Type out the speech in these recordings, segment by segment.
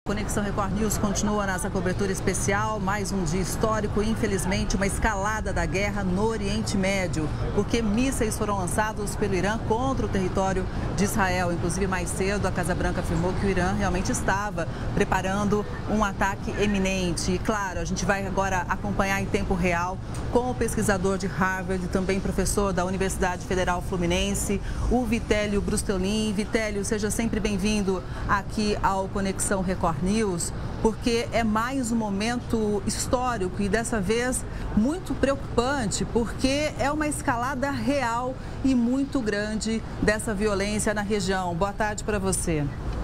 Conexão Record News continua nessa cobertura especial, mais um dia histórico e, infelizmente, uma escalada da guerra no Oriente Médio, porque mísseis foram lançados pelo Irã contra o território de Israel. Inclusive, mais cedo, a Casa Branca afirmou que o Irã realmente estava preparando um ataque eminente. E, claro, a gente vai agora acompanhar em tempo real com o pesquisador de Harvard e também professor da Universidade Federal Fluminense, o Vitélio Brustolin. Vitélio, seja sempre bem-vindo aqui ao Conexão Record News, porque é mais um momento histórico e dessa vez muito preocupante, porque é uma escalada real e muito grande dessa violência na região. Boa tarde para você.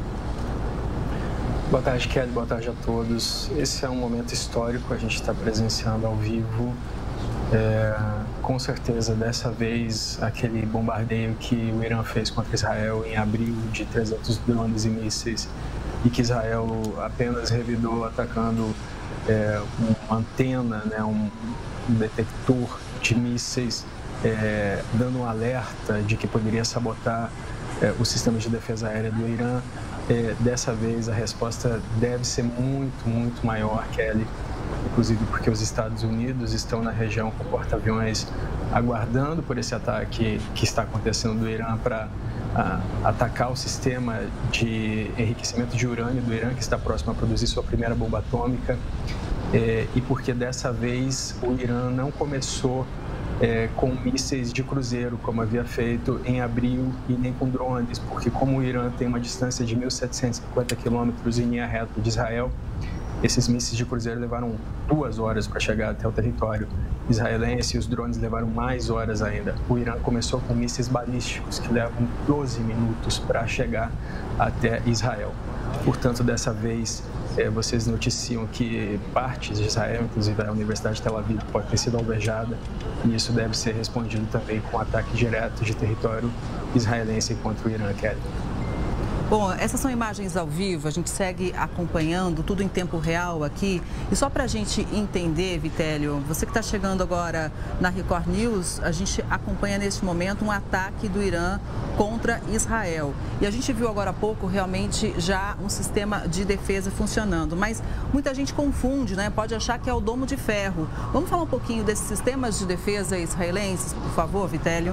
Boa tarde, Kelly. Boa tarde a todos. Esse é um momento histórico, a gente está presenciando ao vivo. Com certeza, dessa vez, aquele bombardeio que o Irã fez contra Israel em abril de 300 drones e mísseis e que Israel apenas revidou atacando uma antena, né, um detector de mísseis, dando um alerta de que poderia sabotar o sistema de defesa aérea do Irã. Dessa vez, a resposta deve ser muito, muito maior, Kelly. Inclusive porque os Estados Unidos estão na região com porta-aviões aguardando por esse ataque que está acontecendo do Irã para atacar o sistema de enriquecimento de urânio do Irã, que está próximo a produzir sua primeira bomba atômica, e porque dessa vez o Irã não começou com mísseis de cruzeiro, como havia feito em abril, e nem com drones, porque como o Irã tem uma distância de 1.750 quilômetros em linha reta de Israel, esses mísseis de cruzeiro levaram 2 horas para chegar até o território israelense e os drones levaram mais horas ainda. O Irã começou com mísseis balísticos que levam 12 minutos para chegar até Israel. Portanto, dessa vez, vocês noticiam que partes de Israel, inclusive a Universidade de Tel Aviv, pode ter sido alvejada, e isso deve ser respondido também com ataque direto de território israelense contra o Irã, Kelly. Bom, essas são imagens ao vivo, a gente segue acompanhando tudo em tempo real aqui. E só para a gente entender, Vitélio, você que está chegando agora na Record News, a gente acompanha neste momento um ataque do Irã contra Israel. E a gente viu agora há pouco realmente já um sistema de defesa funcionando, mas muita gente confunde, né? Pode achar que é o domo de ferro. Vamos falar um pouquinho desses sistemas de defesa israelenses, por favor, Vitélio?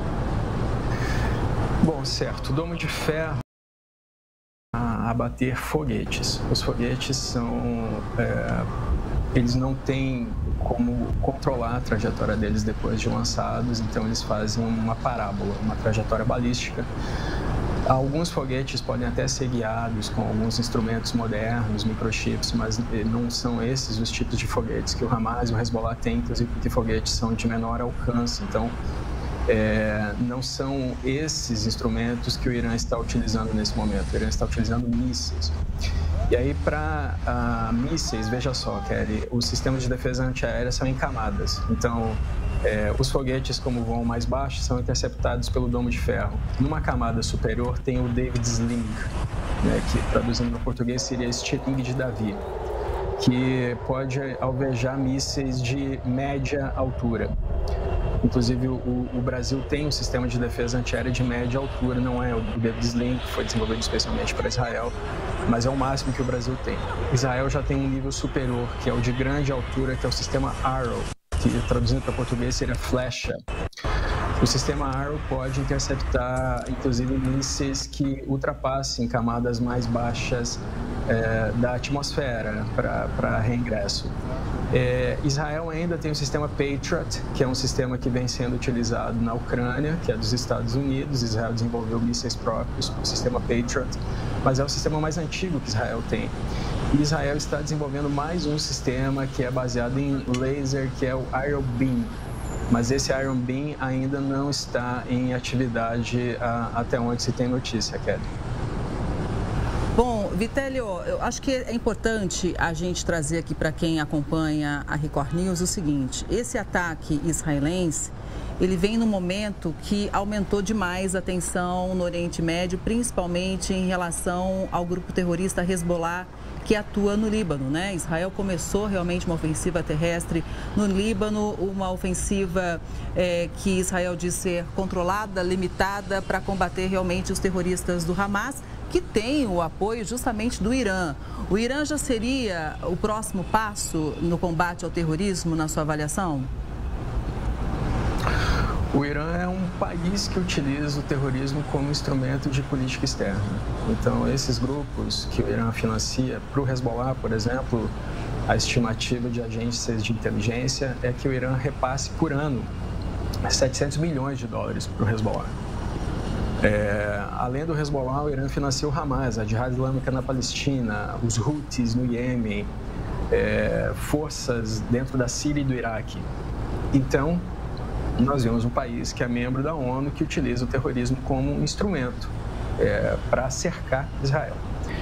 Bom, certo. O domo de ferro abater foguetes. Os foguetes eles não têm como controlar a trajetória deles depois de lançados, então eles fazem uma parábola, uma trajetória balística. Alguns foguetes podem até ser guiados com alguns instrumentos modernos, microchips, mas não são esses os tipos de foguetes que o Hamas e o Hezbollah têm, inclusive porque foguetes são de menor alcance, então não são esses instrumentos que o Irã está utilizando nesse momento. O Irã está utilizando mísseis. E aí, para mísseis, veja só, Kelly, os sistemas de defesa antiaérea são em camadas. Então, os foguetes, como voam mais baixo, são interceptados pelo domo de ferro. Numa camada superior tem o David Sling, né, que traduzindo para português seria estilingue de Davi, que pode alvejar mísseis de média altura. Inclusive, o Brasil tem um sistema de defesa antiaérea de média altura, não é o David Sling, que foi desenvolvido especialmente para Israel, mas é o máximo que o Brasil tem. Israel já tem um nível superior, que é o de grande altura, que é o sistema Arrow, que traduzindo para português seria flecha. O sistema Arrow pode interceptar, inclusive, mísseis que ultrapassem camadas mais baixas da atmosfera para reingresso. Israel ainda tem o sistema Patriot, que é um sistema que vem sendo utilizado na Ucrânia, que é dos Estados Unidos. Israel desenvolveu mísseis próprios, o sistema Patriot, mas é o sistema mais antigo que Israel tem. E Israel está desenvolvendo mais um sistema que é baseado em laser, que é o Iron Beam. Mas esse Iron Beam ainda não está em atividade até onde se tem notícia, Kelly. Bom, Vitélio, eu acho que é importante a gente trazer aqui para quem acompanha a Record News o seguinte: esse ataque israelense, ele vem no momento que aumentou demais a tensão no Oriente Médio, principalmente em relação ao grupo terrorista Hezbollah, que atua no Líbano, né? Israel começou realmente uma ofensiva terrestre no Líbano, uma ofensiva que Israel diz ser controlada, limitada, para combater realmente os terroristas do Hamas, que tem o apoio justamente do Irã. O Irã já seria o próximo passo no combate ao terrorismo, na sua avaliação? O Irã é um país que utiliza o terrorismo como instrumento de política externa. Então, esses grupos que o Irã financia, para o Hezbollah, por exemplo, a estimativa de agências de inteligência é que o Irã repasse por ano 700 milhões de dólares para o Hezbollah. Além do Hezbollah, o Irã financia o Hamas, a Jihad Islâmica na Palestina, os Houthis no Iêmen, forças dentro da Síria e do Iraque. Então, nós vemos um país que é membro da ONU que utiliza o terrorismo como um instrumento para cercar Israel.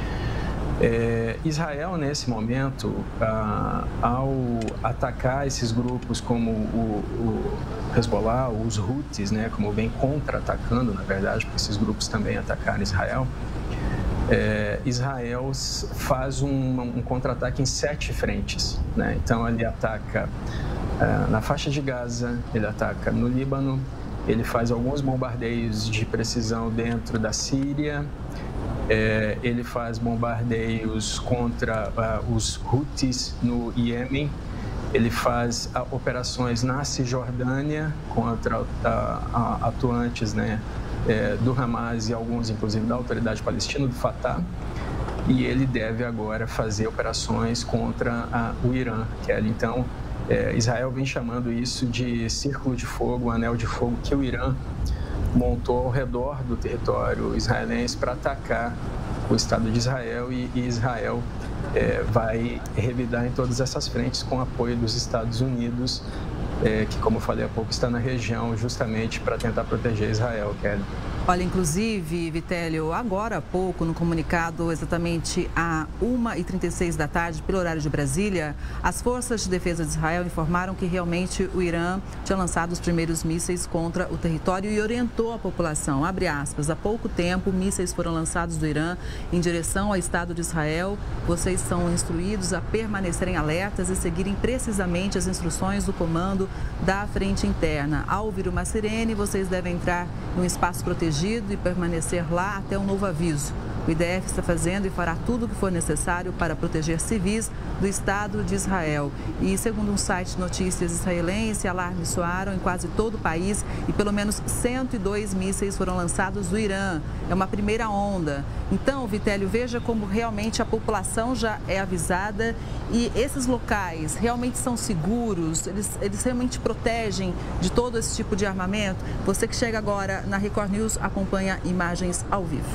Israel, nesse momento, ao atacar esses grupos como o Hezbollah, os Houthis, né, como vem contra-atacando, na verdade, porque esses grupos também atacaram Israel, Israel faz um contra-ataque em 7 frentes, né? Então, ele ataca na faixa de Gaza, ele ataca no Líbano, ele faz alguns bombardeios de precisão dentro da Síria, ele faz bombardeios contra os Houthis no Iêmen, ele faz operações na Cisjordânia contra atuantes, né, do Hamas e alguns, inclusive, da Autoridade Palestina, do Fatah, e ele deve agora fazer operações contra o Irã, Kelly. Então, Israel vem chamando isso de círculo de fogo, anel de fogo, que o Irã montou ao redor do território israelense para atacar o Estado de Israel, e Israel vai revidar em todas essas frentes com o apoio dos Estados Unidos, que, como eu falei há pouco, está na região justamente para tentar proteger Israel, Kelly. Olha, inclusive, Vitélio, agora há pouco, no comunicado, exatamente às 1h36 da tarde, pelo horário de Brasília, as forças de defesa de Israel informaram que realmente o Irã tinha lançado os primeiros mísseis contra o território e orientou a população, abre aspas, há pouco tempo, mísseis foram lançados do Irã em direção ao Estado de Israel. Vocês são instruídos a permanecerem alertas e seguirem precisamente as instruções do comando da frente interna. Ao ouvir uma sirene, vocês devem entrar em um espaço protegido e permanecer lá até um novo aviso. O IDF está fazendo e fará tudo o que for necessário para proteger civis do Estado de Israel. E, segundo um site de notícias israelense, alarmes soaram em quase todo o país e pelo menos 102 mísseis foram lançados do Irã. É uma primeira onda. Então, Vitélio, veja como realmente a população já é avisada e esses locais realmente são seguros, eles realmente protegem de todo esse tipo de armamento. Você que chega agora na Record News acompanha imagens ao vivo.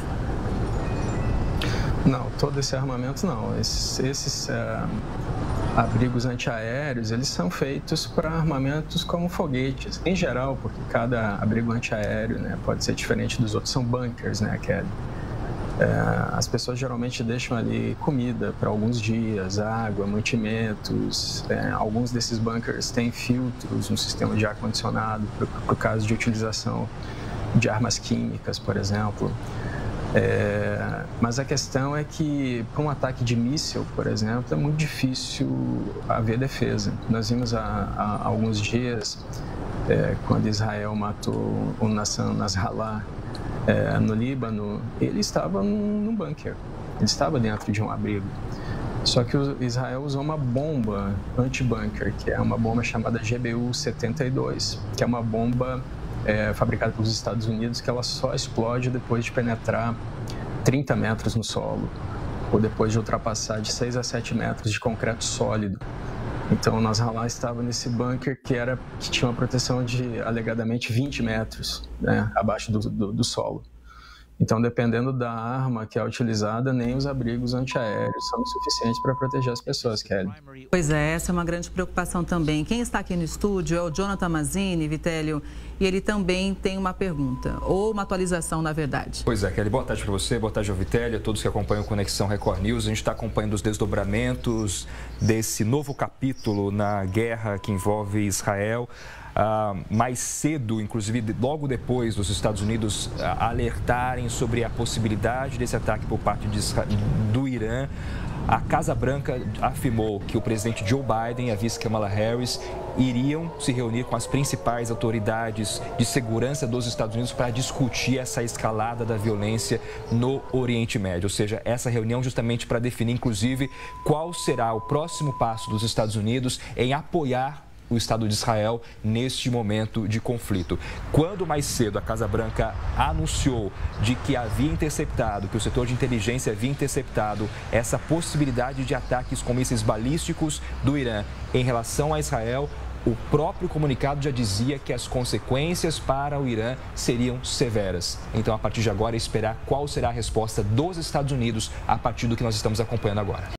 Não, todo esse armamento não. Esses abrigos antiaéreos, eles são feitos para armamentos como foguetes, em geral, porque cada abrigo antiaéreo, né, pode ser diferente dos outros, são bunkers, né, Kelly? As pessoas geralmente deixam ali comida para alguns dias, água, mantimentos. Alguns desses bunkers têm filtros no sistema de ar-condicionado, para o caso de utilização de armas químicas, por exemplo. Mas a questão é que, para um ataque de míssil, por exemplo, é muito difícil haver defesa. Nós vimos há alguns dias, quando Israel matou o Hassan Nasrallah no Líbano, ele estava num bunker, ele estava dentro de um abrigo. Só que Israel usou uma bomba anti-bunker, que é uma bomba chamada GBU-72, que é uma bomba fabricada pelos Estados Unidos, que ela só explode depois de penetrar 30 metros no solo, ou depois de ultrapassar de 6 a 7 metros de concreto sólido. Então, o Nasrallah estava nesse bunker que tinha uma proteção de, alegadamente, 20 metros, né, abaixo do solo. Então, dependendo da arma que é utilizada, nem os abrigos antiaéreos são suficientes para proteger as pessoas, Kelly. Pois é, essa é uma grande preocupação também. Quem está aqui no estúdio é o Jonathan Mazzini, Vitélio, e ele também tem uma pergunta, ou uma atualização, na verdade. Pois é, Kelly, boa tarde para você, boa tarde ao Vitélio, a todos que acompanham Conexão Record News. A gente está acompanhando os desdobramentos desse novo capítulo na guerra que envolve Israel. Mais cedo, inclusive logo depois dos Estados Unidos alertarem sobre a possibilidade desse ataque por parte do Irã. A Casa Branca afirmou que o presidente Joe Biden e a vice Kamala Harris iriam se reunir com as principais autoridades de segurança dos Estados Unidos para discutir essa escalada da violência no Oriente Médio. Ou seja, essa reunião justamente para definir, inclusive, qual será o próximo passo dos Estados Unidos em apoiar o Estado de Israel neste momento de conflito. Quando mais cedo a Casa Branca anunciou de que havia interceptado, que o setor de inteligência havia interceptado essa possibilidade de ataques com mísseis balísticos do Irã em relação a Israel, o próprio comunicado já dizia que as consequências para o Irã seriam severas. Então, a partir de agora, esperar qual será a resposta dos Estados Unidos a partir do que nós estamos acompanhando agora.